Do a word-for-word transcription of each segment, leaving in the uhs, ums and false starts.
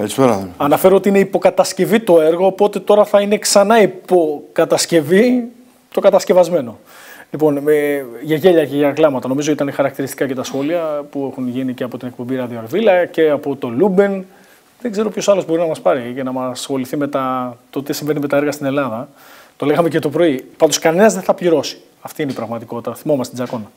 Καλησπέρα. Αναφέρω ότι είναι υποκατασκευή το έργο, οπότε τώρα θα είναι ξανά υποκατασκευή το κατασκευασμένο. Λοιπόν, με, για γέλια και για κλάματα, νομίζω ήταν χαρακτηριστικά και τα σχόλια που έχουν γίνει και από την εκπομπή Ράδιο Αρβίλα και από το Λούμπεν. Δεν ξέρω ποιος άλλος μπορεί να μας πάρει για να μας ασχοληθεί με τα, το τι συμβαίνει με τα έργα στην Ελλάδα. Το λέγαμε και το πρωί. Πάντως, κανένας δεν θα πληρώσει. Αυτή είναι η πραγματικότητα. Θυμόμαστε την Τζακώνα.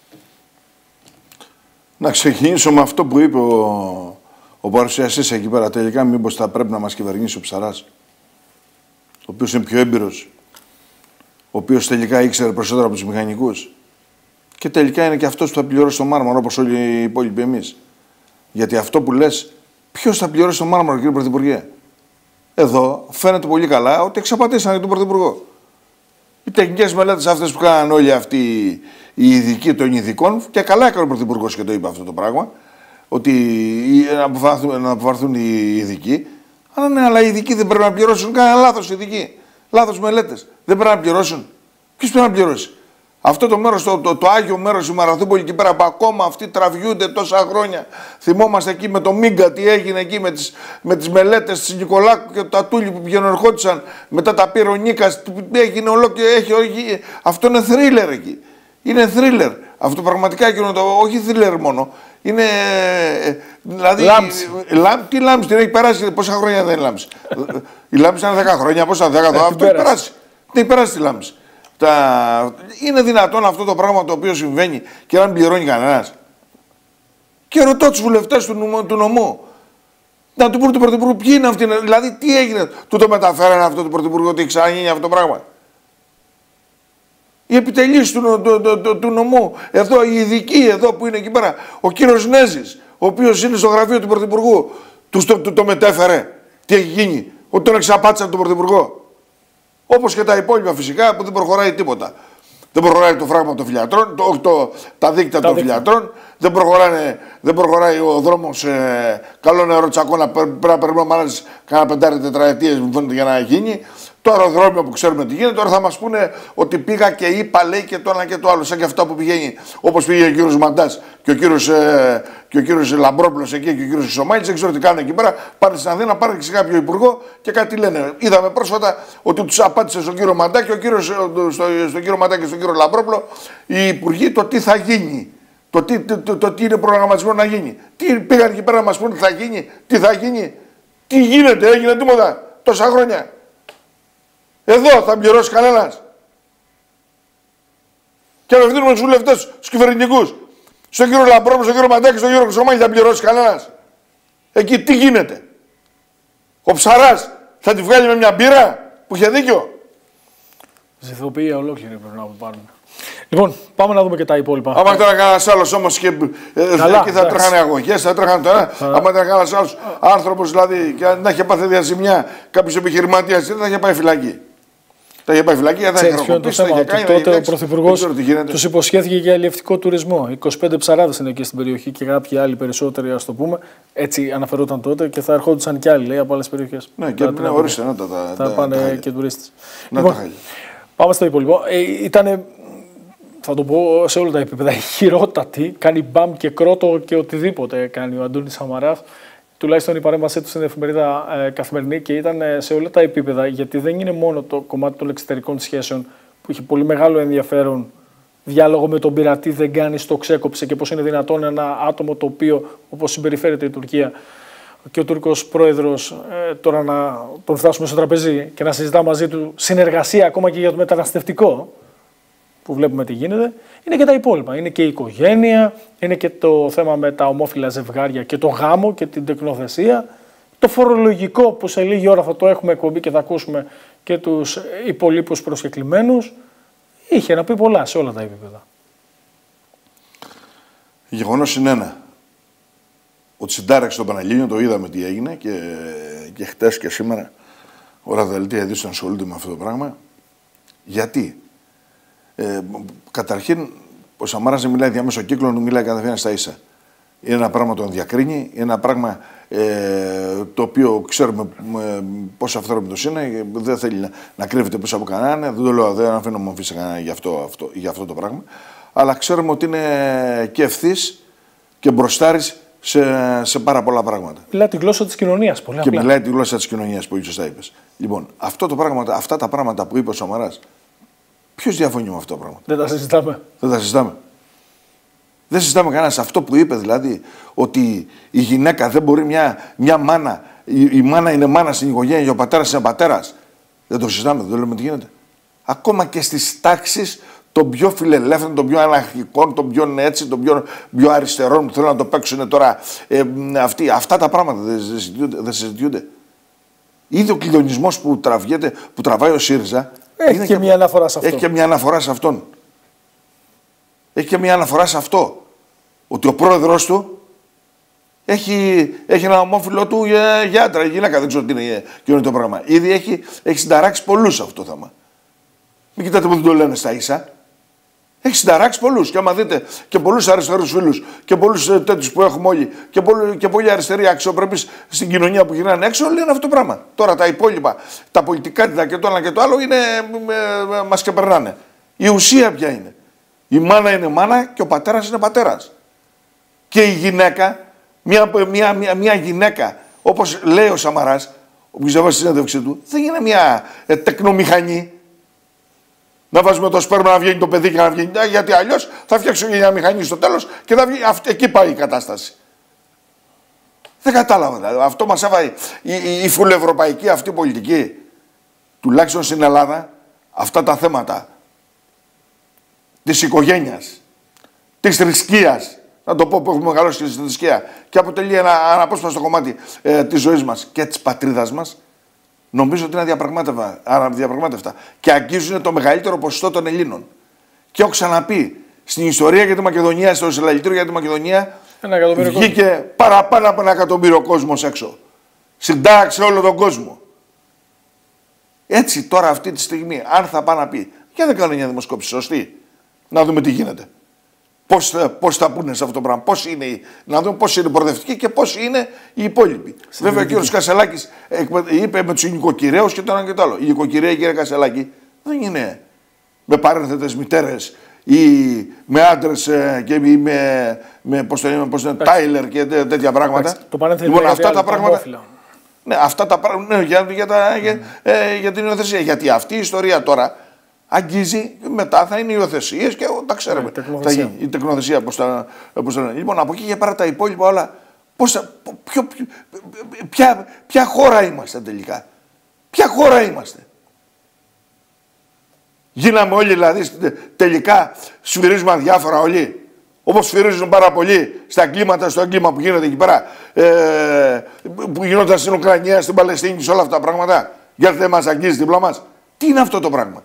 Να ξεκινήσω με αυτό που είπε ο, ο παρουσιαστής εκεί πέρα. Τελικά, μήπως θα πρέπει να μας κυβερνήσει ο Ψαράς, ο οποίος είναι πιο έμπειρος, ο οποίος τελικά ήξερε περισσότερο από τους μηχανικούς. Και τελικά είναι και αυτός που θα πληρώσει το μάρμαρο, όπως όλοι οι υπόλοιποι εμείς. Γιατί αυτό που λες, ποιος θα πληρώσει το μάρμαρο, κύριε Πρωθυπουργέ? Εδώ φαίνεται πολύ καλά ότι εξαπατήσανε τον Πρωθυπουργό. Οι τεχνικές μελέτες αυτές που κάνανε όλοι αυτοί οι ειδικοί των ειδικών, και καλά έκανε ο Πρωθυπουργός και το είπε αυτό το πράγμα, ότι να αποφαρθούν οι ειδικοί. Αλλά ναι, αλλά οι ειδικοί δεν πρέπει να πληρώσουν. Κάνανε λάθος οι ειδικοί. Λάθος μελέτες. Δεν πρέπει να πληρώσουν. Ποιος πρέπει να πληρώσει? Αυτό το μέρος, το, το, το άγιο μέρος η Μαραθούπολη εκεί πέρα που ακόμα αυτοί τραβιούνται τόσα χρόνια. Θυμόμαστε εκεί με το Μίγκα τι έγινε εκεί με τις, με τις μελέτες της Νικολάκου και τα τούλι που πηγαίνουν ερχόντουσαν. Μετά τα πήρε ο Νίκας. Έγινε ολόκληρο. Έχει, έχει, αυτό είναι θρίλερ εκεί. Είναι θρίλερ. Αυτό πραγματικά εκείνο το. Όχι θρίλερ μόνο. Είναι. Δηλαδή. Λάμψη. Λάμ, τι λάμψη, την έχει περάσει. Πόσα χρόνια δεν είναι λάμψη? Η λάμψη είναι δέκα χρόνια. Πόσα δέκα εδώ. Αυτό έχει περάσει. Δεν έχει περάσει τη λάμψη. Τα... Είναι δυνατόν αυτό το πράγμα το οποίο συμβαίνει και να μην πληρώνει κανένας? Και ρωτώ τους βουλευτές του, νομ, του νομού. Να του πούνε του Πρωθυπουργού ποιοι είναι αυτοί. Δηλαδή τι έγινε. Του το μεταφέρανε αυτό το Πρωθυπουργό ότι έχει ξαναγίνει αυτό το πράγμα? Οι επιτελείς του, του, του, του, του νομού. Εδώ οι ειδικοί εδώ που είναι εκεί πέρα. Ο κύριος Νέζης, ο οποίος είναι στο γραφείο του Πρωθυπουργού. Του το, το, το μετέφερε. Τι έχει γίνει? Ότι τον εξαπάτησαν τον Πρωθυπουργό. Όπως και τα υπόλοιπα φυσικά που δεν προχωράει τίποτα. Δεν προχωράει το φράγμα των φιλιατρών, το, το, τα δίκτυα τα των δίκτυα. φιλιατρών, δεν, δεν προχωράει ο δρόμος ε, καλό νερό Τσακώνα. Πρέπει να περιμένουμε άλλες κάνα πεντάρι τετραετίες μου φαίνεται για να γίνει. Το αεροδρόμιο που ξέρουμε τι γίνεται, τώρα θα μας πούνε ότι πήγα και είπα, λέει και το ένα και το άλλο. Σαν και αυτά που πηγαίνει, όπως πήγε ο κύριος Μαντάς και ο κύριος, ε, και ο κύριος Λαμπρόπουλος εκεί και ο κύριος Σομάλης. Δεν ξέρω τι κάνουν εκεί πέρα. Πάνε στην Αθήνα, πάνε και σε κάποιο υπουργό και κάτι λένε. Είδαμε πρόσφατα ότι τους απάντησε στον κύριο Μαντά και ο κύριος, στο, στον κύριο Μαντά και στον κύριο Λαμπρόπουλο οι υπουργοί το τι θα γίνει. Το τι, το, το, το τι είναι προγραμματισμένο να γίνει. Τι πήγαν εκεί πέρα να μας πούνε τι θα γίνει, τι θα γίνει, τι γίνεται, έγινε τίποτα τόσα χρόνια. Εδώ θα πληρώσει κανένας? Και απευθύνουμε στους βουλευτές, στους κυβερνητικούς, στον κύριο Λαμπρόπουλο, στον κύριο Μαντάκη, στον κύριο Χρυσομάλη, θα πληρώσει κανένας? Εκεί τι γίνεται? Ο Ψαράς θα τη βγάλει με μια μπύρα που είχε δίκιο? Ζηθοποιία ολόκληρη πρέπει να πάρουμε. Λοιπόν, πάμε να δούμε και τα υπόλοιπα. Άμα ήταν κανένας άλλος όμως και εκεί θα τρέχανε αγωγές, θα τρέχανε τώρα. Άμα ήταν κανένας άλλος άνθρωπος δηλαδή και να είχε πάθει διαζημιά κάποιος επιχειρηματίας, δεν θα είχε πάει φυλακή. Τα είχε πάει φυλακή, θα είχε χροκοπήσει, θα είχε κάνει. Τότε ο Πρωθυπουργός τους υποσχέθηκε για αλλιευτικό τουρισμό. είκοσι πέντε ψαράδες είναι εκεί στην περιοχή και κάποιοι άλλοι περισσότεροι, ας το πούμε. Έτσι αναφερόταν τότε και θα ερχόντουσαν κι άλλοι λέει, από άλλες περιοχές. Ναι, και ναι, ορίστε, ναι, τα, θα τα, πάνε τα, και τουρίστες. Να Λοιπόν, τα πάμε στο υπόλοιπο. Ε, ήτανε, θα το πω σε όλα τα επίπεδα, χειρότατη. Κάνει μπαμ και κρότο και οτιδήποτε κάνει ο Αντώνης Σαμαράς. Τουλάχιστον η παρέμβασή του στην εφημερίδα ε, Καθημερινή και ήταν ε, σε όλα τα επίπεδα, γιατί δεν είναι μόνο το κομμάτι των εξωτερικών σχέσεων που είχε πολύ μεγάλο ενδιαφέρον. Διάλογο με τον πειρατή δεν κάνει, το ξέκοψε και πώς είναι δυνατόν ένα άτομο το οποίο, όπως συμπεριφέρεται η Τουρκία και ο Τούρκος πρόεδρος, ε, τώρα να τον φτάσουμε στο τραπέζι και να συζητά μαζί του συνεργασία ακόμα και για το μεταναστευτικό, που βλέπουμε τι γίνεται, είναι και τα υπόλοιπα. Είναι και η οικογένεια, είναι και το θέμα με τα ομόφυλα ζευγάρια και το γάμο και την τεκνοθεσία. Το φορολογικό που σε λίγη ώρα θα το έχουμε εκπομπή και θα ακούσουμε και τους υπολείπους προσκεκλημένους. Είχε να πει πολλά σε όλα τα επίπεδα. Γεγονός είναι ένα. Ότι συντάραξε το Πανελλήνιο, το είδαμε τι έγινε και, και χτες και σήμερα όλα τα δελτία ειδήσεων ασχολούνται με αυτό το πράγμα. Γιατί? Ε, καταρχήν, ο Σαμάρας δεν μιλάει διαμέσου κύκλων, μιλάει κατευθείαν στα ίσα. Είναι ένα πράγμα το διακρίνει, είναι ένα πράγμα ε, το οποίο ξέρουμε ε, πόσο αυθόρμητος είναι, δεν θέλει να, να κρύβεται πίσω από κανέναν, δεν το λέω, δεν αφήνω μορφή σε κανέναν για αυτό, αυτό, για αυτό το πράγμα, αλλά ξέρουμε ότι είναι και ευθύς και μπροστάρης σε, σε πάρα πολλά πράγματα. Μιλάει τη γλώσσα της κοινωνίας. Πολύ και απλά. μιλάει τη γλώσσα της κοινωνίας, πολύ σωστά είπες. Λοιπόν, αυτό το πράγμα, αυτά τα πράγματα που είπε ο Σαμαράς, ποιος διαφωνεί με αυτό το πράγμα? Δεν τα συζητάμε. Δεν τα συζητάμε. Δεν συζητάμε κανένας. Αυτό που είπε δηλαδή, ότι η γυναίκα δεν μπορεί μια, μια μάνα, η, η μάνα είναι μάνα στην οικογένεια και ο πατέρας είναι πατέρας. Δεν το συζητάμε, δεν λέμε τι γίνεται. Ακόμα και στις τάξεις των πιο φιλελεύθερων, των πιο αναρχικών, των πιο έτσι, των πιο, πιο αριστερών που θέλουν να το παίξουν τώρα. Ε, αυτοί, αυτά τα πράγματα δεν συζητιούνται. Δεν συζητιούνται. Ήδη ο κλειδονισμός που, που τραβάει ο ΣΥΡΙΖΑ. Έχει και, και μια αναφορά σε αυτό. Έχει και μια αναφορά σε αυτόν. Έχει και μια αναφορά σε αυτό. Ότι ο πρόεδρος του έχει, έχει ένα ομόφυλο του για, για άντρα, γυναίκα. Δεν ξέρω τι είναι, τι είναι το πράγμα. Ήδη έχει, έχει συνταράξει πολλούς σε αυτό το θέμα. Μην κοιτάτε που δεν το λένε στα ίσα. Έχει συνταράξει πολλούς. Και άμα δείτε και πολλούς αριστερούς φίλους και πολλούς τέτοιους που έχουμε όλοι και, πολλοί, και πολλοί αριστεροί αξιοπρεπείς στην κοινωνία που γυρνάνε έξω, λένε αυτό το πράγμα. Τώρα τα υπόλοιπα, τα πολιτικά και το ένα και το άλλο είναι, μας ξεπερνάνε. Η ουσία ποια είναι? Η μάνα είναι μάνα και ο πατέρας είναι πατέρας. Και η γυναίκα, μια, μια, μια, μια γυναίκα, όπως λέει ο Σαμαράς, όποιος διαβάσει τη συνέντευξή του, δεν είναι μια ε, τεκνομηχανή. Να βάζουμε το σπέρμα να βγαίνει το παιδί και να βγαίνει. Γιατί αλλιώς θα φτιάξω μια μηχανή στο τέλος και θα βγει. Αυτή, εκεί πάει η κατάσταση. Δεν κατάλαβα. Δηλαδή. Αυτό μας έβαλε η, η, η φουλευρωπαϊκή αυτή πολιτική. Τουλάχιστον στην Ελλάδα, αυτά τα θέματα της οικογένειας, της θρησκείας, να το πω που έχουμε μεγαλώσει στη θρησκεία και αποτελεί ένα αναπόσπαστο κομμάτι ε, της ζωής μας και της πατρίδας μας, νομίζω ότι είναι αδιαπραγμάτευτα και αγγίζουν το μεγαλύτερο ποσοστό των Ελλήνων. Και έχω ξαναπεί, στην ιστορία για τη Μακεδονία, στο συλλαλητήριο για τη Μακεδονία, βγήκε κόσμο. Παραπάνω από ένα εκατομμύριο κόσμος έξω. Συντάξε όλο τον κόσμο. Έτσι τώρα αυτή τη στιγμή, αν θα πάει να πει, για δεν κάνω μια δημοσκόπηση σωστή, να δούμε τι γίνεται. Πώς, πώς θα πούνε σε αυτό το πράγμα, πώς είναι, να δούμε πώς είναι οι προοδευτικοί και πώς είναι οι υπόλοιποι. Βέβαια, ο κύριος Κασελάκης είπε με τους νοικοκυρέους και το ένα και το άλλο. Οι νοικοκυρέοι, κύριε Κασελάκη, δεν είναι με παρένθετες μητέρες ή με άντρες και με, με πώς το λέμε, πώς το λέμε, Τάιλερ και τέ, τέτοια πράγματα. Το παρένθετο λοιπόν, είναι αυτά τα πράγματα. Ομόφυλα. Ναι, αυτά τα πράγματα ναι, για, για, τα, mm. για, ε, για την υιοθεσία. Γιατί αυτή η ιστορία τώρα αγγίζει, μετά θα είναι οι υιοθεσίες και τα ξέρουμε. Yeah, θα γίνει η τεκνοθεσία, πώς τα, πώς τα λένε. Λοιπόν, από εκεί και πέρα τα υπόλοιπα όλα, πώς θα, ποιο, ποιο, ποια, ποια χώρα είμαστε τελικά. Ποια χώρα είμαστε. Γίναμε όλοι δηλαδή, τελικά σφυρίζουμε αδιάφορα όλοι. Όπως σφυρίζουν πάρα πολύ στα εγκλήματα, στο έγκλημα που γίνεται εκεί πέρα, ε, που γινόταν στην Ουκρανία, στην Παλαιστίνη και σε όλα αυτά τα πράγματα. Γιατί δεν μας αγγίζει δίπλα μας. Τι είναι αυτό το πράγμα.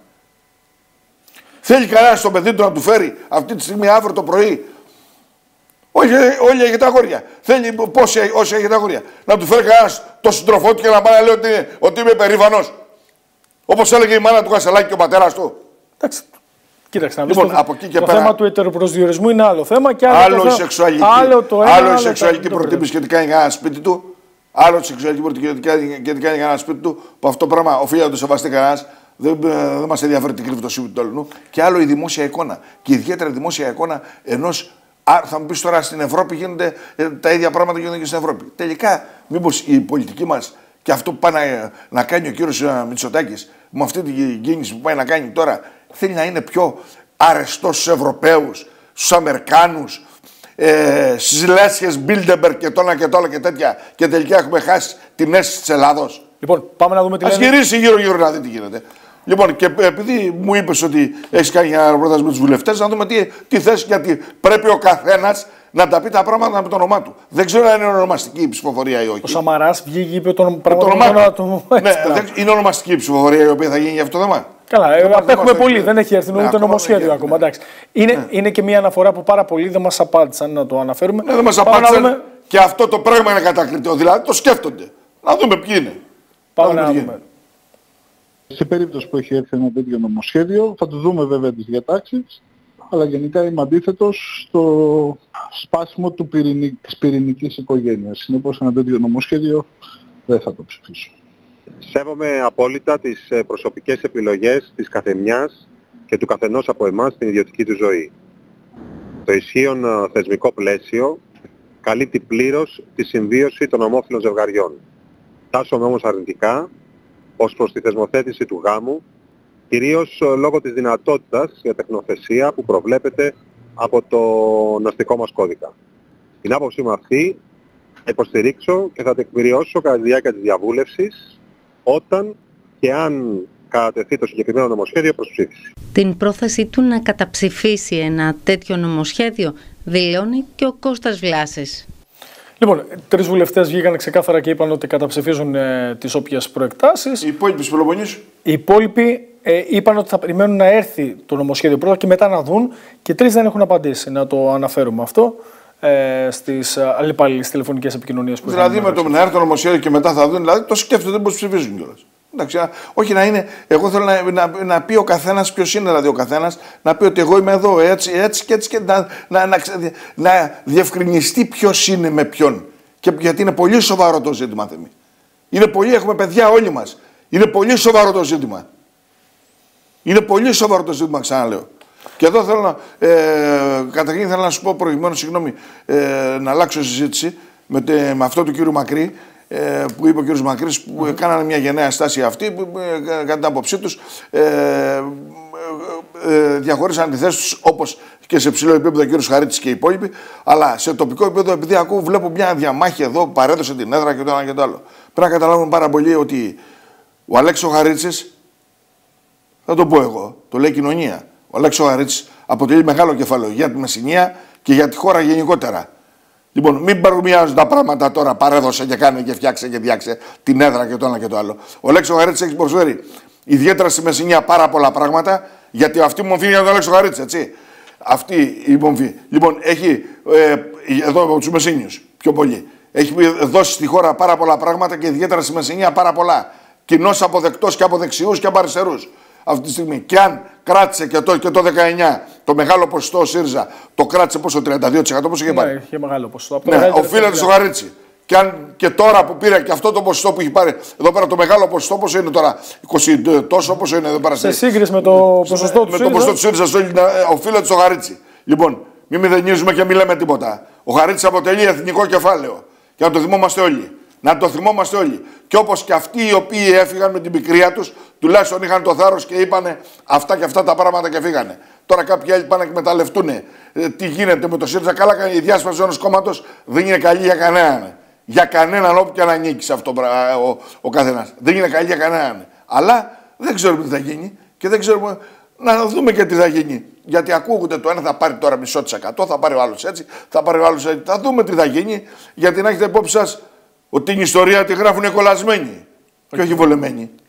Θέλει κανένα στο παιδί του να του φέρει αυτή τη στιγμή αύριο το πρωί. Όχι, όλοι έχετε τα αγόρια. Θέλει πόσοι, όσοι έχετε τα αγόρια. Να του φέρει κανένα το συντροφό του και να πάει να λέει ότι, ότι είμαι περήφανος. Όπως έλεγε η μάνα του Κασελάκη και ο πατέρας του. Εντάξει. Κοίταξε να δεις, λοιπόν, το, από εκεί και το πέρα, θέμα του ετεροπροσδιορισμού είναι άλλο θέμα και άλλο, άλλο το η σεξουαλική, άλλο το ένα, άλλο άλλο η σεξουαλική προτίμηση και τι κάνει κανένα σπίτι του. Άλλο η σεξουαλική προτίμηση και τι κάνει κανένα σπίτι του. Που αυτό το πράγμα οφείλει να το σεβαστεί κανένα. Δεν, δεν μας ενδιαφέρει τι κρύβει το σύμπαν του αλλού. Και άλλο η δημόσια εικόνα. Και ιδιαίτερα η δημόσια εικόνα ενός. Θα μου πεις τώρα στην Ευρώπη γίνονται τα ίδια πράγματα γίνονται και στην Ευρώπη. Τελικά, μήπως η πολιτική μας και αυτό που πάει να, να κάνει ο κύριος Μητσοτάκης με αυτή την κίνηση που πάει να κάνει τώρα, θέλει να είναι πιο αρεστός στους Ευρωπαίους, στους Αμερικάνους, ε, στις λέσχες Bilderberg και το ένα και το άλλο και τέτοια. Και τελικά έχουμε χάσει την αίσθηση της Ελλάδος. Λοιπόν, πάμε να δούμε τι Ας λένε. γυρίσει γύρω-γύρω να δει τι γίνεται. Λοιπόν, και επειδή μου είπες ότι έχεις κάνει ένα ρεπορτάζ με τους βουλευτές, να δούμε τι, τι θες, γιατί πρέπει ο καθένας να τα πει τα πράγματα με το όνομά του. Δεν ξέρω αν είναι ονομαστική η ψηφοφορία ή όχι. Ο Σαμαράς βγήκε, είπε τον πράγμα του. Ναι, είναι ονομαστική η ψηφοφορία η οποία θα γίνει για αυτό το θέμα. Καλά, ε, απέχουμε πολύ, δεν έχει έρθει ούτε νομοσχέδιο ακόμα. Ναι. Είναι, ναι. είναι και μια αναφορά που πάρα πολλοί δεν μας απάντησαν να το αναφέρουμε. Ναι, δεν μας απάντησαν δούμε... και αυτό το πράγμα είναι κατακριτικό. Δηλαδή το σκέφτονται. Να δούμε ποιοι είναι. Πάμε να δούμε. Σε περίπτωση που έχει έρθει ένα τέτοιο νομοσχέδιο, θα το δούμε βέβαια τις διατάξεις, αλλά γενικά είμαι αντίθετος στο σπάσιμο του πυρηνικ, της πυρηνικής οικογένειας. Συνεπώς ένα τέτοιο νομοσχέδιο δεν θα το ψηφίσω. Σέβομαι απόλυτα τις προσωπικές επιλογές της καθεμιάς και του καθενός από εμάς στην ιδιωτική του ζωή. Το ισχύον θεσμικό πλαίσιο καλύπτει πλήρως τη συμβίωση των ομόφυλων ζευγαριών. Τάσσομαι όμως αρνητικά ως προς τη θεσμοθέτηση του γάμου, κυρίως λόγω της δυνατότητας για τεχνοθεσία που προβλέπεται από το νοστικό μας κώδικα. Την άποψή μου αυτή θα υποστηρίξω και θα τεκμηριώσω κατά τη διάρκεια της διαβούλευσης, όταν και αν κατατεθεί το συγκεκριμένο νομοσχέδιο προς ψήφιση. Την πρόθεσή του να καταψηφίσει ένα τέτοιο νομοσχέδιο δηλώνει και ο Κώστας Βλάσης. Λοιπόν, τρεις βουλευτές βγήκαν ξεκάθαρα και είπαν ότι καταψηφίζουν ε, τις όποιες προεκτάσεις. Οι υπόλοιποι της Πελοποννήσου. Οι υπόλοιποι ε, είπαν ότι θα περιμένουν να έρθει το νομοσχέδιο πρώτα και μετά να δουν. Και τρεις δεν έχουν απαντήσει. Να το αναφέρουμε αυτό ε, στις αλληλεπάλληλες τηλεφωνικές επικοινωνίες που Δηλαδή με το να έρθει το νομοσχέδιο και μετά θα δουν, δηλαδή το σκέφτονται πώς ψηφίζουν κιόλας. Εντάξει, όχι να είναι, εγώ θέλω να, να, να πει ο καθένας ποιος είναι, δηλαδή ο καθένας, να πει ότι εγώ είμαι εδώ έτσι, έτσι και έτσι και να, να, να, να διευκρινιστεί ποιος είναι με ποιον. Και, γιατί είναι πολύ σοβαρό το ζήτημα, Θεμή. Είναι πολύ, έχουμε παιδιά όλοι μας. Είναι πολύ σοβαρό το ζήτημα. Είναι πολύ σοβαρό το ζήτημα, ξαναλέω. Και εδώ θέλω να, ε, καταρχήν θέλω να σου πω προηγουμένως, συγγνώμη, ε, να αλλάξω συζήτηση με, τε, με αυτό του κύριου Μακρύ, που είπε ο κ. Μακρύς, που κάνανε μια γενναία στάση αυτή, που κατά την άποψή τους ε, ε, ε, διαχωρίσαν τη θέση τους, όπως και σε ψηλό επίπεδο ο κ. Χαρίτσης και οι υπόλοιποι, αλλά σε τοπικό επίπεδο, επειδή ακούω, βλέπω μια διαμάχη εδώ που παρέδωσε την έδρα και το ένα και το άλλο. Πρέπει να καταλάβουμε πάρα πολύ ότι ο Αλέξης Χαρίτσης, θα το πω εγώ, το λέει κοινωνία, ο Αλέξης Χαρίτσης αποτελεί μεγάλο κεφάλαιο για τη Μεσσηνία και για τη χώρα γενικότερα. Λοιπόν, μην παρομοιάζουν τα πράγματα τώρα, παρέδωσε και κάνε και φτιάξε και διάξε την έδρα και το ένα και το άλλο. Ο Αλέξης Χαρίτσης έχει προσφέρει ιδιαίτερα στη Μεσσηνία πάρα πολλά πράγματα, γιατί αυτή η μομφή είναι για τον Αλέξη Χαρίτσης, έτσι. Αυτή η μομφή. Λοιπόν, έχει ε, εδώ από τους Μεσσήνιους πιο πολύ. Έχει δώσει στη χώρα πάρα πολλά πράγματα και ιδιαίτερα στη Μεσσηνία πάρα πολλά. Κοινώς αποδεκτός και από δεξιούς και από αριστερούς. Αυτή τη στιγμή. Και αν κράτησε και το, και το δεκαεννιά το μεγάλο ποσοστό ο ΣΥΡΙΖΑ, το κράτησε πόσο, τριάντα δύο τοις εκατό πόσο είχε πάρει. Ναι, είχε μεγάλο ποσοστό. Ναι, οφείλεται στο Χαρίτσι. Και, αν, και τώρα που πήρε και αυτό το ποσοστό που έχει πάρει, εδώ πέρα το μεγάλο ποσοστό, πόσο είναι τώρα, είκοσι τόσο, πόσο είναι εδώ πέρα. Σε σύγκριση με το ποσοστό του ΣΥΡΙΖΑ. Με το ποσοστό του ΣΥΡΙΖΑ, στο, οφείλεται στο Χαρίτσι. Λοιπόν, μην μηδενίζουμε και μην λέμε τίποτα. Ο Χαρίτσης αποτελεί εθνικό κεφάλαιο. Και να το θυμόμαστε όλοι. Να το θυμόμαστε όλοι. Και όπως και αυτοί οι οποίοι έφυγαν με την πικρία τους, τουλάχιστον είχαν το θάρρος και είπανε αυτά και αυτά τα πράγματα και φύγανε. Τώρα κάποιοι άλλοι πάνε να εκμεταλλευτούν ε, τι γίνεται με το ΣΥΡΙΖΑ. Καλά κάνει η διάσπαση ενός κόμματος, δεν είναι καλή για κανέναν. Για κανέναν όπου και αν ανήκει σε αυτό ο, ο, ο καθένας. Δεν είναι καλή για κανέναν. Αλλά δεν ξέρουμε τι θα γίνει και δεν ξέρουμε να δούμε και τι θα γίνει. Γιατί ακούγονται το ένα θα πάρει τώρα μισό της εκατό, θα πάρει ο άλλος έτσι, θα πάρει ο άλλος έτσι. Θα δούμε τι θα γίνει, γιατί να έχετε υπόψη σας ότι την ιστορία τη γράφουν κολλασμένοι okay. και όχι βολεμένοι.